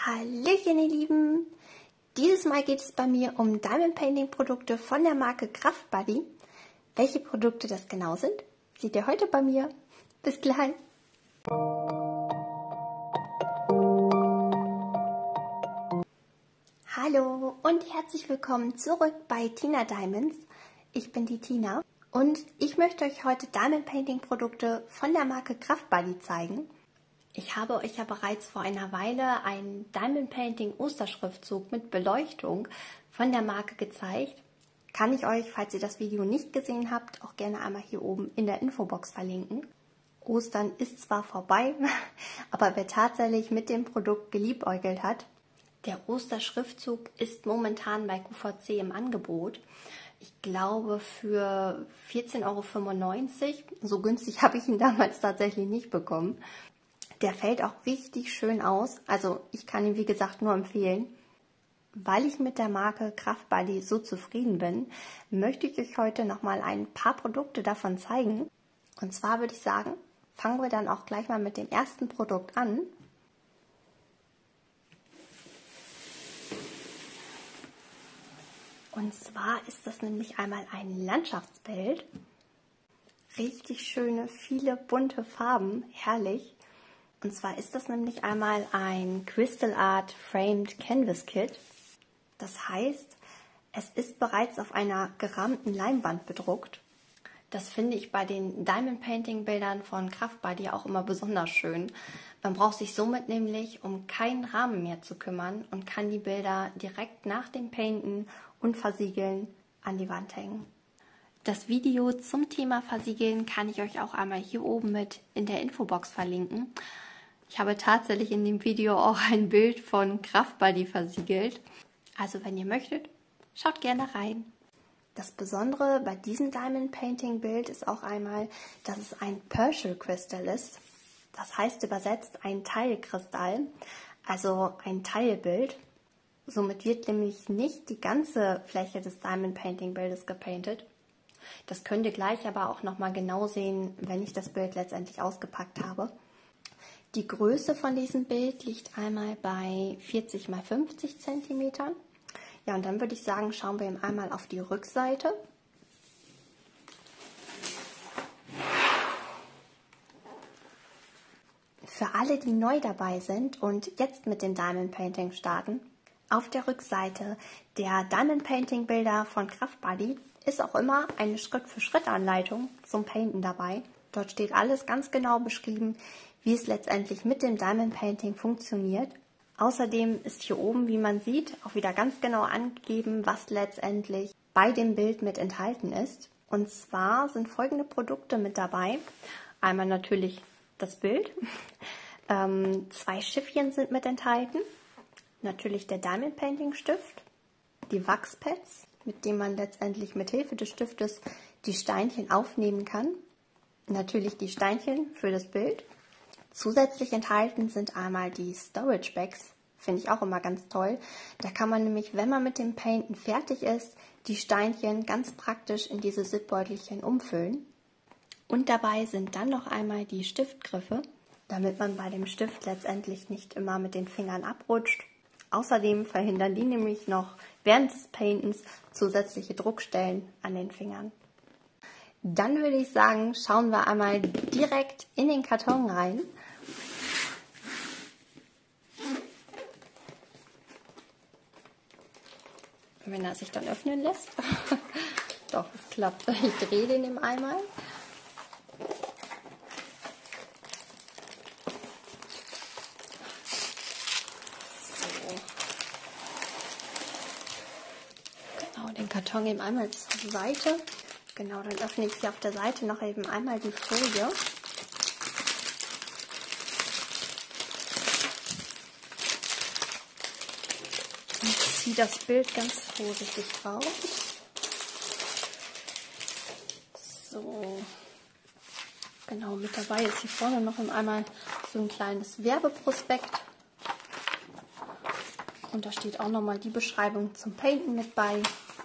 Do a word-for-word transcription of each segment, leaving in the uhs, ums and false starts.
Hallöchen ihr Lieben! Dieses Mal geht es bei mir um Diamond Painting Produkte von der Marke Craft Buddy. Welche Produkte das genau sind, seht ihr heute bei mir. Bis gleich! Hallo und herzlich willkommen zurück bei Tina Diamonds. Ich bin die Tina und ich möchte euch heute Diamond Painting Produkte von der Marke Craft Buddy zeigen. Ich habe euch ja bereits vor einer Weile einen Diamond Painting Osterschriftzug mit Beleuchtung von der Marke gezeigt. Kann ich euch, falls ihr das Video nicht gesehen habt, auch gerne einmal hier oben in der Infobox verlinken. Ostern ist zwar vorbei, aber wer tatsächlich mit dem Produkt geliebäugelt hat, der Osterschriftzug ist momentan bei Q V C im Angebot. Ich glaube für vierzehn Euro fünfundneunzig. So günstig habe ich ihn damals tatsächlich nicht bekommen. Der fällt auch richtig schön aus. Also ich kann ihn wie gesagt nur empfehlen. Weil ich mit der Marke Craft Buddy so zufrieden bin, möchte ich euch heute nochmal ein paar Produkte davon zeigen. Und zwar würde ich sagen, fangen wir dann auch gleich mal mit dem ersten Produkt an. Und zwar ist das nämlich einmal ein Landschaftsbild. Richtig schöne, viele bunte Farben, herrlich. Und zwar ist das nämlich einmal ein Crystal Art Framed Canvas Kit. Das heißt, es ist bereits auf einer gerahmten Leinwand bedruckt. Das finde ich bei den Diamond Painting Bildern von Craft Buddy auch immer besonders schön. Man braucht sich somit nämlich um keinen Rahmen mehr zu kümmern und kann die Bilder direkt nach dem Painten und Versiegeln an die Wand hängen. Das Video zum Thema Versiegeln kann ich euch auch einmal hier oben mit in der Infobox verlinken. Ich habe tatsächlich in dem Video auch ein Bild von Craft Buddy versiegelt. Also wenn ihr möchtet, schaut gerne rein. Das Besondere bei diesem Diamond Painting Bild ist auch einmal, dass es ein Partial Crystal ist. Das heißt übersetzt ein Teilkristall, also ein Teilbild. Somit wird nämlich nicht die ganze Fläche des Diamond Painting Bildes gepaintet. Das könnt ihr gleich aber auch nochmal genau sehen, wenn ich das Bild letztendlich ausgepackt habe. Die Größe von diesem Bild liegt einmal bei vierzig mal fünfzig Zentimetern. Ja, und dann würde ich sagen, schauen wir ihm einmal auf die Rückseite. Für alle, die neu dabei sind und jetzt mit dem Diamond Painting starten, auf der Rückseite der Diamond Painting Bilder von Craft Buddy ist auch immer eine Schritt-für-Schritt-Anleitung zum Painten dabei. Dort steht alles ganz genau beschrieben, wie es letztendlich mit dem Diamond Painting funktioniert. Außerdem ist hier oben, wie man sieht, auch wieder ganz genau angegeben, was letztendlich bei dem Bild mit enthalten ist. Und zwar sind folgende Produkte mit dabei. Einmal natürlich das Bild. Ähm, zwei Schiffchen sind mit enthalten. Natürlich der Diamond Painting Stift. Die Wachspads, mit denen man letztendlich mit Hilfe des Stiftes die Steinchen aufnehmen kann. Natürlich die Steinchen für das Bild. Zusätzlich enthalten sind einmal die Storage Bags, finde ich auch immer ganz toll. Da kann man nämlich, wenn man mit dem Painten fertig ist, die Steinchen ganz praktisch in diese Zipbeutelchen umfüllen. Und dabei sind dann noch einmal die Stiftgriffe, damit man bei dem Stift letztendlich nicht immer mit den Fingern abrutscht. Außerdem verhindern die nämlich noch während des Paintens zusätzliche Druckstellen an den Fingern. Dann würde ich sagen, schauen wir einmal direkt in den Karton rein. Wenn er sich dann öffnen lässt. Doch, es klappt. Ich drehe den im einmal. So. Genau, den Karton eben einmal zur Seite. Genau, dann öffne ich hier auf der Seite noch eben einmal die Folie. Und ziehe das Bild ganz vorsichtig raus. So. Genau, mit dabei ist hier vorne noch einmal so ein kleines Werbeprospekt. Und da steht auch nochmal die Beschreibung zum Painten mit bei.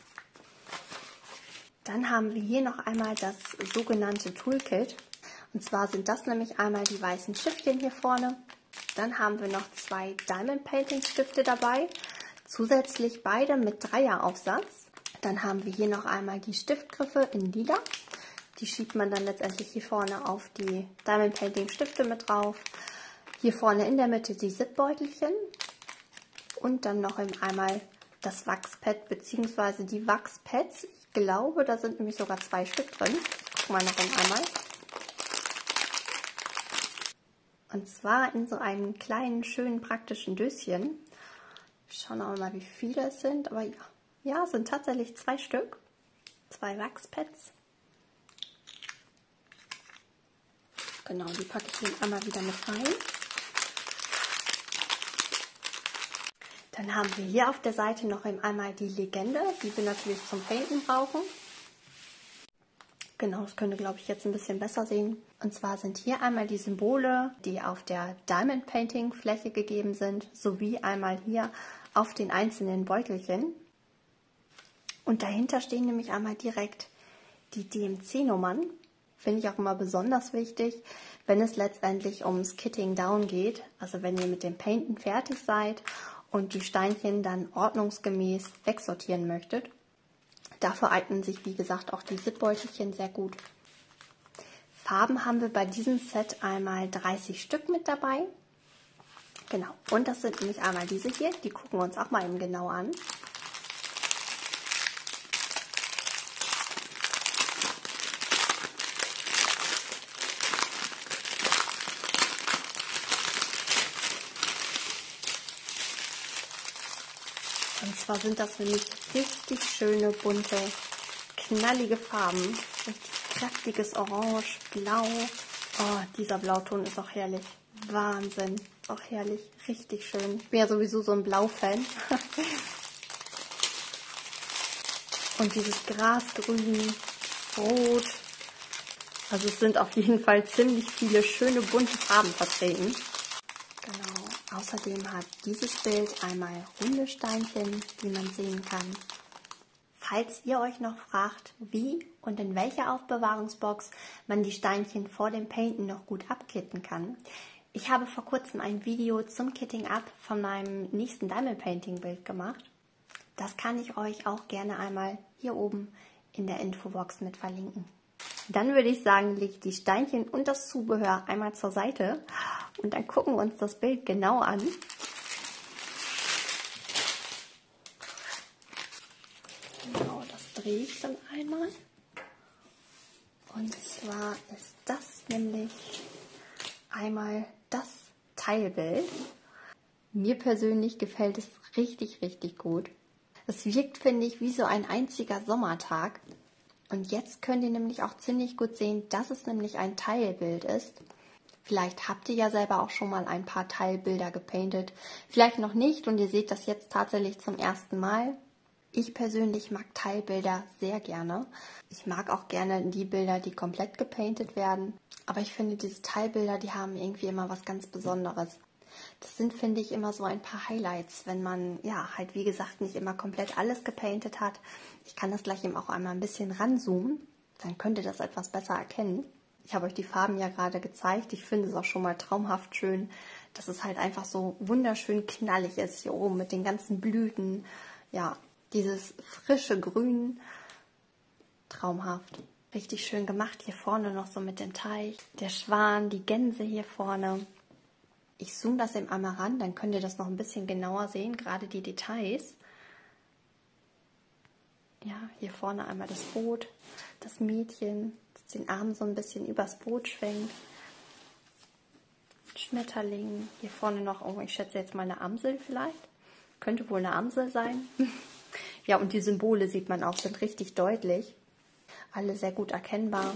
Dann haben wir hier noch einmal das sogenannte Toolkit. Und zwar sind das nämlich einmal die weißen Schiffchen hier vorne. Dann haben wir noch zwei Diamond Painting Stifte dabei, zusätzlich beide mit Dreieraufsatz. Dann haben wir hier noch einmal die Stiftgriffe in Lila. Die schiebt man dann letztendlich hier vorne auf die Diamond Painting Stifte mit drauf. Hier vorne in der Mitte die Zipbeutelchen und dann noch einmal das Wachspad bzw. die Wachspads. Ich glaube, da sind nämlich sogar zwei Stück drin. Ich gucke mal noch einmal. Und zwar in so einem kleinen, schönen, praktischen Döschen. Schauen wir mal, wie viele es sind. Aber ja, ja, es sind tatsächlich zwei Stück. Zwei Wachspads. Genau, die packe ich hier einmal wieder mit rein. Dann haben wir hier auf der Seite noch einmal die Legende, die wir natürlich zum Painten brauchen. Genau, das könnt ihr, glaube ich, jetzt ein bisschen besser sehen. Und zwar sind hier einmal die Symbole, die auf der Diamond Painting Fläche gegeben sind, sowie einmal hier auf den einzelnen Beutelchen. Und dahinter stehen nämlich einmal direkt die D M C-Nummern. Finde ich auch immer besonders wichtig, wenn es letztendlich ums Kitting Down geht. Also wenn ihr mit dem Painten fertig seid und die Steinchen dann ordnungsgemäß wegsortieren möchtet. Dafür eignen sich, wie gesagt, auch die Zipbeutelchen sehr gut. Farben haben wir bei diesem Set einmal dreißig Stück mit dabei. Genau, und das sind nämlich einmal diese hier, die gucken wir uns auch mal eben genau an. Und zwar sind das nämlich richtig schöne, bunte, knallige Farben. Richtig kräftiges Orange, Blau. Oh, dieser Blauton ist auch herrlich. Wahnsinn. Auch herrlich. Richtig schön. Ich bin ja sowieso so ein Blau-Fan. Und dieses Grasgrün, Rot. Also es sind auf jeden Fall ziemlich viele schöne, bunte Farben vertreten. Genau. Außerdem hat dieses Bild einmal runde Steinchen, die man sehen kann. Falls ihr euch noch fragt, wie und in welcher Aufbewahrungsbox man die Steinchen vor dem Painten noch gut abkitten kann. Ich habe vor kurzem ein Video zum Kitting Up von meinem nächsten Diamond Painting Bild gemacht. Das kann ich euch auch gerne einmal hier oben in der Infobox mit verlinken. Dann würde ich sagen, lege ich die Steinchen und das Zubehör einmal zur Seite und dann gucken wir uns das Bild genau an. Genau, das drehe ich dann einmal. Und zwar ist das nämlich einmal das Teilbild. Mir persönlich gefällt es richtig, richtig gut. Es wirkt, finde ich, wie so ein einziger Sommertag. Und jetzt könnt ihr nämlich auch ziemlich gut sehen, dass es nämlich ein Teilbild ist. Vielleicht habt ihr ja selber auch schon mal ein paar Teilbilder gepaintet. Vielleicht noch nicht und ihr seht das jetzt tatsächlich zum ersten Mal. Ich persönlich mag Teilbilder sehr gerne. Ich mag auch gerne die Bilder, die komplett gepaintet werden. Aber ich finde, diese Teilbilder, die haben irgendwie immer was ganz Besonderes. Das sind, finde ich, immer so ein paar Highlights, wenn man, ja, halt wie gesagt, nicht immer komplett alles gepaintet hat. Ich kann das gleich eben auch einmal ein bisschen ranzoomen, dann könnt ihr das etwas besser erkennen. Ich habe euch die Farben ja gerade gezeigt. Ich finde es auch schon mal traumhaft schön, dass es halt einfach so wunderschön knallig ist hier oben mit den ganzen Blüten. Ja, dieses frische Grün, traumhaft. Richtig schön gemacht hier vorne noch so mit dem Teich. Der Schwan, die Gänse hier vorne. Ich zoome das eben einmal ran, dann könnt ihr das noch ein bisschen genauer sehen, gerade die Details. Ja, hier vorne einmal das Boot, das Mädchen, das den Arm so ein bisschen übers Boot schwenkt. Schmetterling, hier vorne noch, oh, ich schätze jetzt mal eine Amsel vielleicht. Könnte wohl eine Amsel sein. Ja, und die Symbole sieht man auch, sind richtig deutlich. Alle sehr gut erkennbar.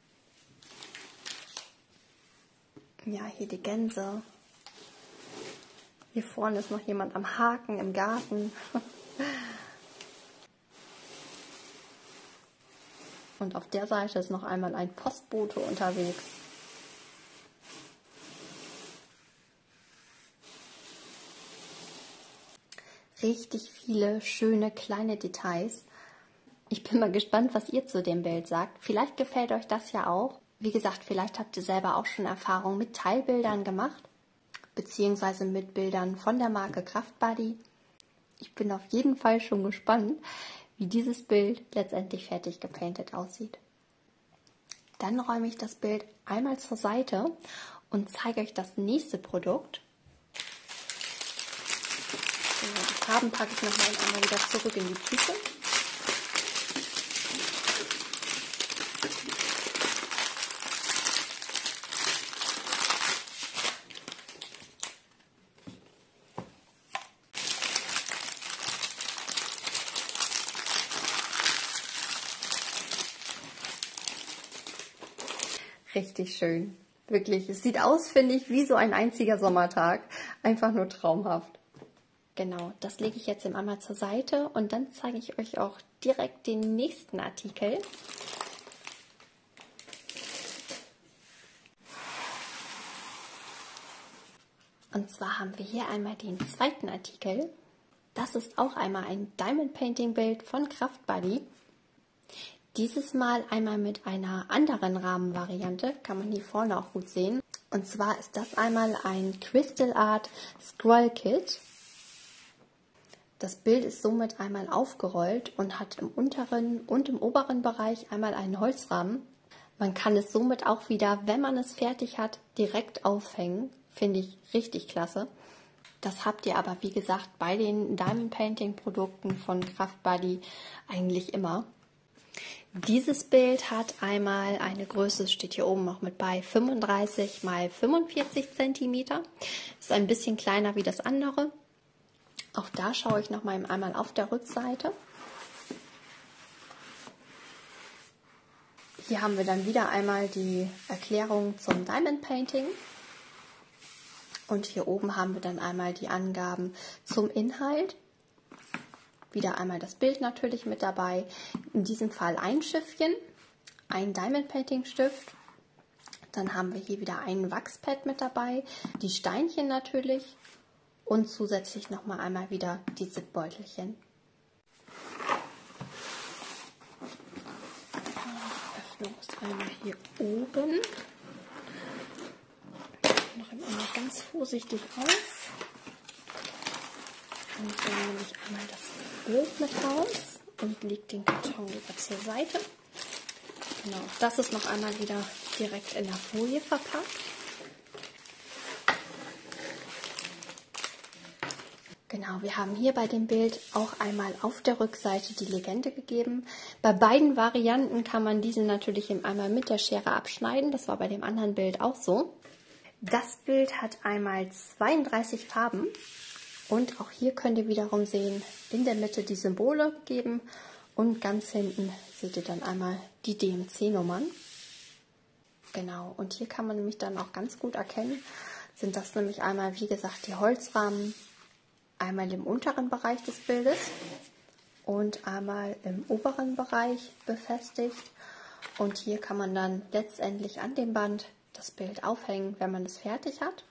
Ja, hier die Gänse. Hier vorne ist noch jemand am Haken im Garten. Und auf der Seite ist noch einmal ein Postbote unterwegs. Richtig viele schöne kleine Details. Ich bin mal gespannt, was ihr zu dem Bild sagt. Vielleicht gefällt euch das ja auch. Wie gesagt, vielleicht habt ihr selber auch schon Erfahrung mit Teilbildern gemacht. beziehungsweise mit Bildern von der Marke Craft Buddy. Ich bin auf jeden Fall schon gespannt, wie dieses Bild letztendlich fertig gepainted aussieht. Dann räume ich das Bild einmal zur Seite und zeige euch das nächste Produkt. So, die Farben packe ich nochmal einmal wieder zurück in die Tüte. Richtig schön. Wirklich. Es sieht aus, finde ich, wie so ein einziger Sommertag. Einfach nur traumhaft. Genau, das lege ich jetzt einmal zur Seite und dann zeige ich euch auch direkt den nächsten Artikel. Und zwar haben wir hier einmal den zweiten Artikel. Das ist auch einmal ein Diamond Painting Bild von Craft Buddy. Dieses Mal einmal mit einer anderen Rahmenvariante, kann man hier vorne auch gut sehen. Und zwar ist das einmal ein Crystal Art Scroll Kit. Das Bild ist somit einmal aufgerollt und hat im unteren und im oberen Bereich einmal einen Holzrahmen. Man kann es somit auch wieder, wenn man es fertig hat, direkt aufhängen. Finde ich richtig klasse. Das habt ihr aber, wie gesagt, bei den Diamond Painting Produkten von Craft Buddy eigentlich immer. Dieses Bild hat einmal eine Größe, steht hier oben noch mit bei, fünfunddreißig mal fünfundvierzig Zentimeter. Ist ein bisschen kleiner wie das andere. Auch da schaue ich noch mal einmal auf der Rückseite. Hier haben wir dann wieder einmal die Erklärung zum Diamond Painting. Und hier oben haben wir dann einmal die Angaben zum Inhalt. Wieder einmal das Bild natürlich mit dabei. In diesem Fall ein Schiffchen, ein Diamond Painting Stift. Dann haben wir hier wieder ein Wachspad mit dabei, die Steinchen natürlich und zusätzlich nochmal einmal wieder die Zipbeutelchen. Die Öffnung ist einmal hier oben. Ich noch einmal ganz vorsichtig auf. Und dann nehme ich einmal das Bild mit raus und lege den Karton wieder zur Seite. Genau, das ist noch einmal wieder direkt in der Folie verpackt. Genau, wir haben hier bei dem Bild auch einmal auf der Rückseite die Legende gegeben. Bei beiden Varianten kann man diese natürlich einmal mit der Schere abschneiden. Das war bei dem anderen Bild auch so. Das Bild hat einmal zweiunddreißig Farben. Und auch hier könnt ihr wiederum sehen, in der Mitte die Symbole geben und ganz hinten seht ihr dann einmal die D M C-Nummern. Genau, und hier kann man nämlich dann auch ganz gut erkennen, sind das nämlich einmal, wie gesagt, die Holzrahmen, einmal im unteren Bereich des Bildes und einmal im oberen Bereich befestigt. Und hier kann man dann letztendlich an dem Band das Bild aufhängen, wenn man es fertig hat.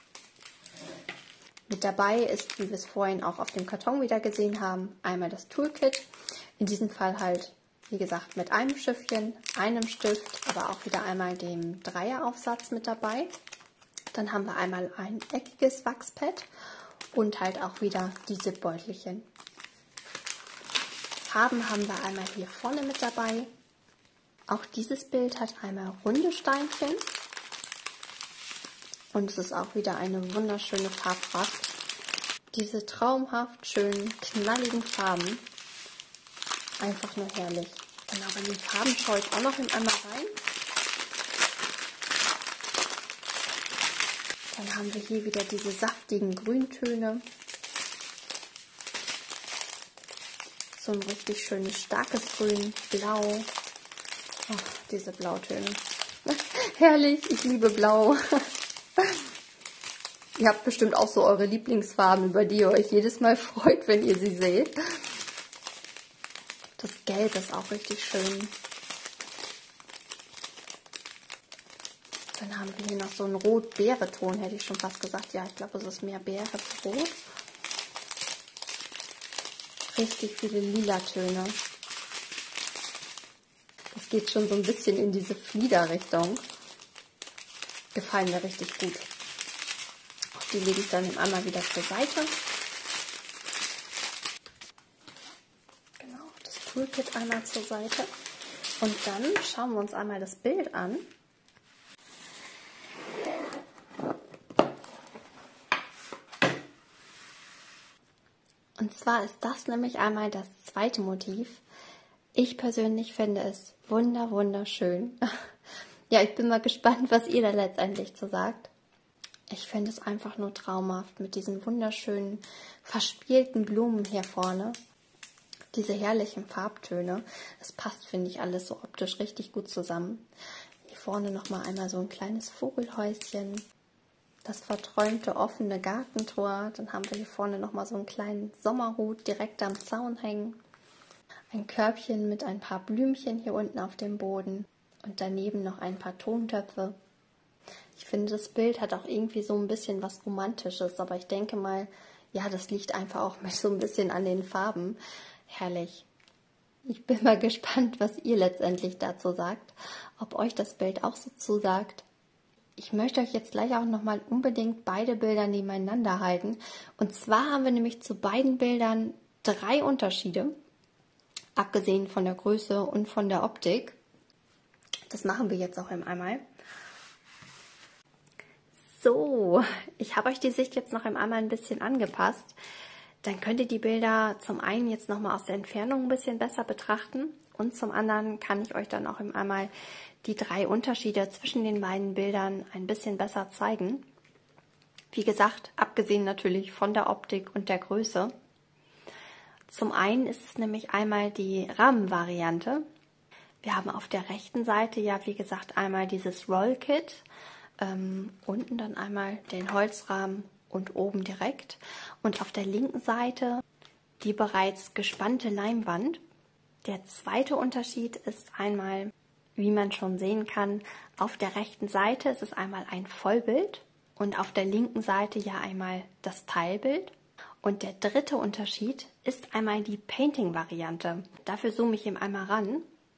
Mit dabei ist, wie wir es vorhin auch auf dem Karton wieder gesehen haben, einmal das Toolkit. In diesem Fall halt, wie gesagt, mit einem Schiffchen, einem Stift, aber auch wieder einmal dem Dreieraufsatz mit dabei. Dann haben wir einmal ein eckiges Wachspad und halt auch wieder die Zipbeutelchen. Farben haben wir einmal hier vorne mit dabei. Auch dieses Bild hat einmal runde Steinchen. Und es ist auch wieder eine wunderschöne Farbpracht. Diese traumhaft schönen, knalligen Farben. Einfach nur herrlich. Genau, bei den Farben schaue ich auch noch einmal rein. Dann haben wir hier wieder diese saftigen Grüntöne. So ein richtig schönes, starkes Grün, Blau. Ach, diese Blautöne. Herrlich, ich liebe Blau. Ihr habt bestimmt auch so eure Lieblingsfarben, über die ihr euch jedes Mal freut, wenn ihr sie seht. Das Gelb ist auch richtig schön. Dann haben wir hier noch so einen Rot-Beere-Ton, hätte ich schon fast gesagt. Ja, ich glaube, es ist mehr Beere als Rot. Richtig viele Lila-Töne. Das geht schon so ein bisschen in diese Flieder-Richtung. Gefallen mir richtig gut. Die lege ich dann einmal wieder zur Seite. Genau, das Toolkit einmal zur Seite. Und dann schauen wir uns einmal das Bild an. Und zwar ist das nämlich einmal das zweite Motiv. Ich persönlich finde es wunder, wunderschön. Ja, ich bin mal gespannt, was ihr da letztendlich zu sagt. Ich finde es einfach nur traumhaft mit diesen wunderschönen, verspielten Blumen hier vorne. Diese herrlichen Farbtöne. Das passt, finde ich, alles so optisch richtig gut zusammen. Hier vorne nochmal einmal so ein kleines Vogelhäuschen. Das verträumte offene Gartentor. Dann haben wir hier vorne nochmal so einen kleinen Sommerhut direkt am Zaun hängen. Ein Körbchen mit ein paar Blümchen hier unten auf dem Boden. Und daneben noch ein paar Tontöpfe. Ich finde, das Bild hat auch irgendwie so ein bisschen was Romantisches. Aber ich denke mal, ja, das liegt einfach auch mit so ein bisschen an den Farben. Herrlich. Ich bin mal gespannt, was ihr letztendlich dazu sagt. Ob euch das Bild auch so zusagt. Ich möchte euch jetzt gleich auch nochmal unbedingt beide Bilder nebeneinander halten. Und zwar haben wir nämlich zu beiden Bildern drei Unterschiede, abgesehen von der Größe und von der Optik. Das machen wir jetzt auch einmal. So, ich habe euch die Sicht jetzt noch einmal ein bisschen angepasst. Dann könnt ihr die Bilder zum einen jetzt nochmal aus der Entfernung ein bisschen besser betrachten. Und zum anderen kann ich euch dann auch einmal die drei Unterschiede zwischen den beiden Bildern ein bisschen besser zeigen. Wie gesagt, abgesehen natürlich von der Optik und der Größe. Zum einen ist es nämlich einmal die Rahmenvariante. Wir haben auf der rechten Seite ja, wie gesagt, einmal dieses Rollkit. Ähm, unten dann einmal den Holzrahmen und oben direkt. Und auf der linken Seite die bereits gespannte Leinwand. Der zweite Unterschied ist einmal, wie man schon sehen kann, auf der rechten Seite ist es einmal ein Vollbild und auf der linken Seite ja einmal das Teilbild. Und der dritte Unterschied ist einmal die Painting-Variante. Dafür zoome ich ihm einmal ran.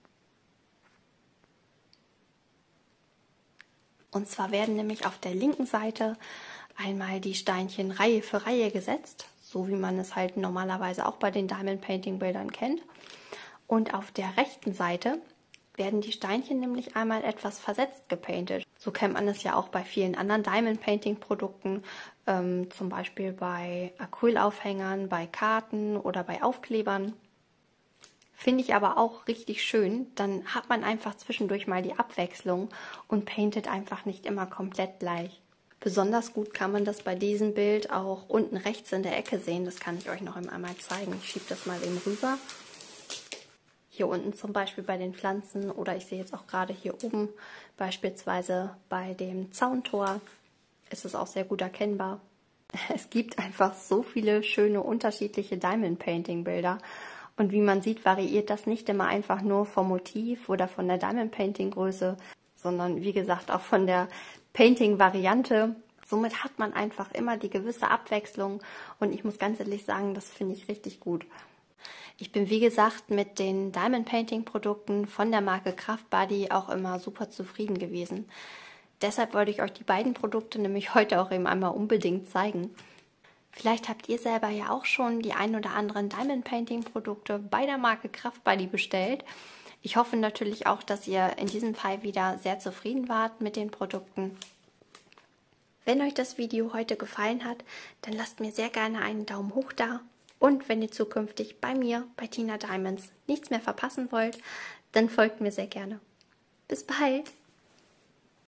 Und zwar werden nämlich auf der linken Seite einmal die Steinchen Reihe für Reihe gesetzt, so wie man es halt normalerweise auch bei den Diamond Painting Bildern kennt. Und auf der rechten Seite werden die Steinchen nämlich einmal etwas versetzt gepaintet. So kennt man es ja auch bei vielen anderen Diamond Painting Produkten, ähm, zum Beispiel bei Acrylaufhängern, bei Karten oder bei Aufklebern. Finde ich aber auch richtig schön, dann hat man einfach zwischendurch mal die Abwechslung und paintet einfach nicht immer komplett gleich. Besonders gut kann man das bei diesem Bild auch unten rechts in der Ecke sehen. Das kann ich euch noch einmal zeigen. Ich schiebe das mal eben rüber. Hier unten zum Beispiel bei den Pflanzen oder ich sehe jetzt auch gerade hier oben beispielsweise bei dem Zauntor ist es auch sehr gut erkennbar. Es gibt einfach so viele schöne unterschiedliche Diamond Painting Bilder und wie man sieht, variiert das nicht immer einfach nur vom Motiv oder von der Diamond Painting Größe, sondern wie gesagt auch von der Painting Variante. Somit hat man einfach immer die gewisse Abwechslung und ich muss ganz ehrlich sagen, das finde ich richtig gut. Ich bin wie gesagt mit den Diamond Painting Produkten von der Marke Craft Body auch immer super zufrieden gewesen. Deshalb wollte ich euch die beiden Produkte nämlich heute auch eben einmal unbedingt zeigen. Vielleicht habt ihr selber ja auch schon die ein oder anderen Diamond Painting Produkte bei der Marke Craft Body bestellt. Ich hoffe natürlich auch, dass ihr in diesem Fall wieder sehr zufrieden wart mit den Produkten. Wenn euch das Video heute gefallen hat, dann lasst mir sehr gerne einen Daumen hoch da. Und wenn ihr zukünftig bei mir, bei Tina Diamonds, nichts mehr verpassen wollt, dann folgt mir sehr gerne. Bis bald!